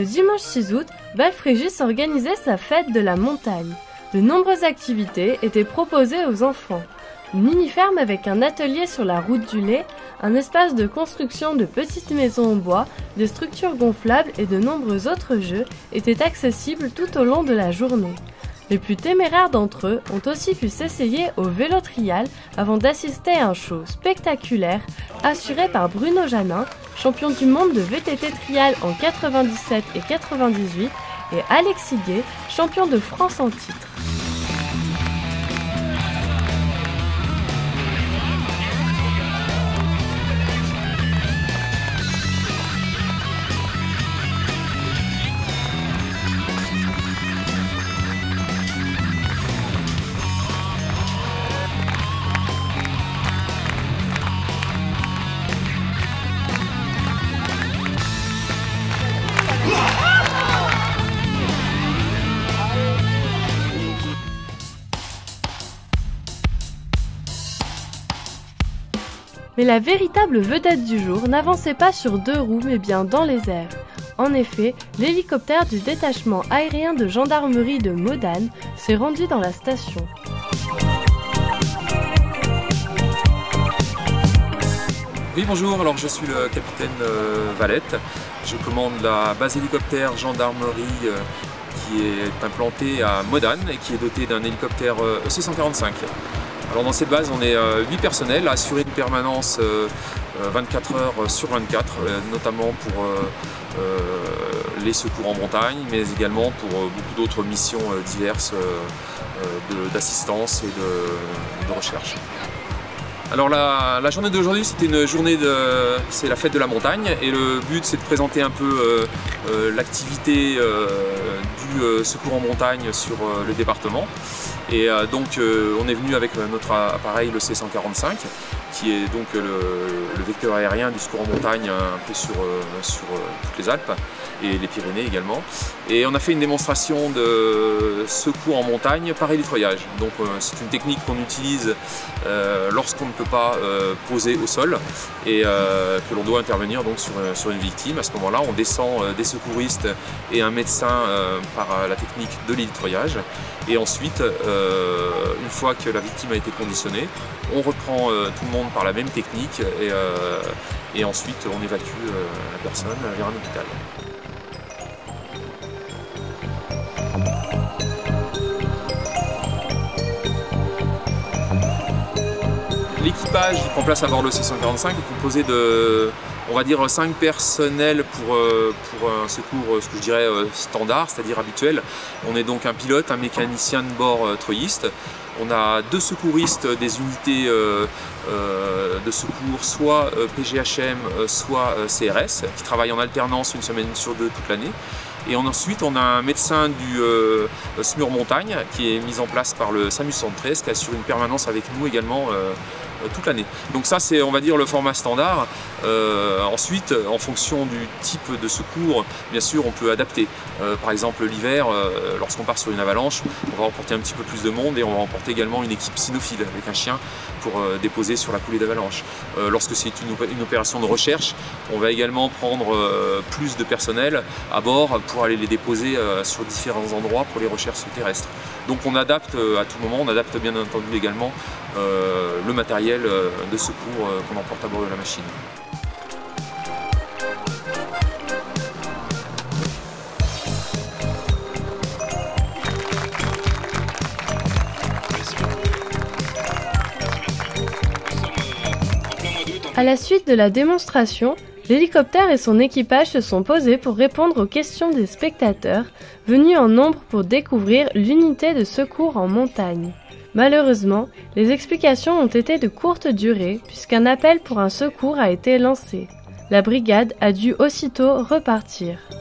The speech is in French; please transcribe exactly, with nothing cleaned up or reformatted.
Le dimanche six août, Val-Fréjus organisait sa fête de la montagne. De nombreuses activités étaient proposées aux enfants. Une mini-ferme avec un atelier sur la route du lait, un espace de construction de petites maisons en bois, des structures gonflables et de nombreux autres jeux étaient accessibles tout au long de la journée. Les plus téméraires d'entre eux ont aussi pu s'essayer au vélo trial avant d'assister à un show spectaculaire assuré par Bruno Janin, champion du monde de V T T trial en quatre-vingt-dix-sept et quatre-vingt-dix-huit, et Alexis Gué, champion de France en titre. Mais la véritable vedette du jour n'avançait pas sur deux roues mais bien dans les airs. En effet, l'hélicoptère du détachement aérien de gendarmerie de Modane s'est rendu dans la station. Oui, bonjour, alors je suis le capitaine euh, Valette. Je commande la base hélicoptère gendarmerie euh, qui est implantée à Modane et qui est dotée d'un hélicoptère euh, E C cent quarante-cinq. Alors dans cette base, on est euh, huit personnels à assurer une permanence euh, vingt-quatre heures sur vingt-quatre, euh, notamment pour euh, euh, les secours en montagne, mais également pour euh, beaucoup d'autres missions euh, diverses euh, d'assistance et de, de recherche. Alors la, la journée d'aujourd'hui, c'était une journée de, c'est la fête de la montagne et le but c'est de présenter un peu euh, euh, l'activité euh, du euh, secours en montagne sur euh, le département. Et euh, donc euh, on est venu avec notre appareil, le C cent quarante-cinq, qui est donc le, le vecteur aérien du secours en montagne un peu sur, euh, sur euh, toutes les Alpes et les Pyrénées également. Et on a fait une démonstration de secours en montagne par hélitreuillage. Donc euh, c'est une technique qu'on utilise euh, lorsqu'on ne peut pas euh, poser au sol et euh, que l'on doit intervenir donc sur, sur une victime. À ce moment-là, on descend euh, des secouristes et un médecin euh, par la technique de l'hélitreuillage. Et ensuite, euh, une fois que la victime a été conditionnée, on reprend euh, tout le monde par la même technique et, euh, et ensuite on évacue euh, la personne vers un hôpital. L'équipage qui prend place à bord le C cent quarante-cinq est composé de, on va dire, cinq personnels pour, pour un secours, ce que je dirais standard, c'est-à-dire habituel. On est donc un pilote, un mécanicien de bord treuilliste. On a deux secouristes des unités euh, euh, de secours, soit P G H M, soit C R S, qui travaillent en alternance une semaine sur deux toute l'année. Et ensuite, on a un médecin du euh, S M U R Montagne qui est mis en place par le SAMU cent treize, qui assure une permanence avec nous également euh, toute l'année. Donc ça, c'est, on va dire, le format standard. Euh, ensuite, en fonction du type de secours, bien sûr, on peut adapter. Euh, par exemple, l'hiver, euh, lorsqu'on part sur une avalanche, on va emporter un petit peu plus de monde et on va emporter également une équipe cynophile avec un chien pour euh, déposer sur la coulée d'avalanche. Euh, lorsque c'est une, une opération de recherche, on va également prendre euh, plus de personnel à bord pour aller les déposer euh, sur différents endroits pour les recherches terrestres. Donc on adapte euh, à tout moment, on adapte bien entendu également euh, le matériel euh, de secours euh, qu'on emporte à bord de la machine. À la suite de la démonstration, l'hélicoptère et son équipage se sont posés pour répondre aux questions des spectateurs, venus en nombre pour découvrir l'unité de secours en montagne. Malheureusement, les explications ont été de courte durée puisqu'un appel pour un secours a été lancé. La brigade a dû aussitôt repartir.